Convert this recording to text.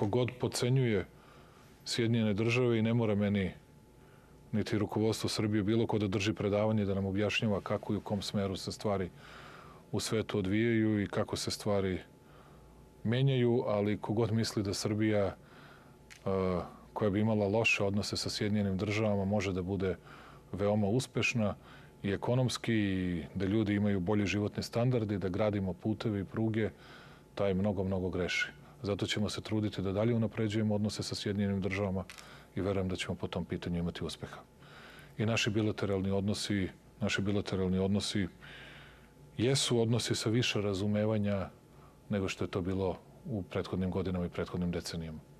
kogod podcenjuje Sjedinjene države i ne mora meni niti rukovodstvo Srbije bilo ko da drži predavanje da nam objašnjava kako i u kom smeru se stvari u svetu odvijaju i kako se stvari menjaju, ali kogod misli da Srbija koja bi imala loše odnose sa Sjedinjenim državama može da bude veoma uspešna i ekonomski i da ljudi imaju bolji životni standard i da gradimo puteve i pruge, taj mnogo, mnogo greši. Zato ćemo se truditi da dalje unapređujemo odnose sa Sjedinjenim državama i verujem da ćemo po tom pitanju imati uspeha. I naši bilateralni odnosi jesu odnosi sa više razumevanja nego što je to bilo u prethodnim godinama i prethodnim decenijama.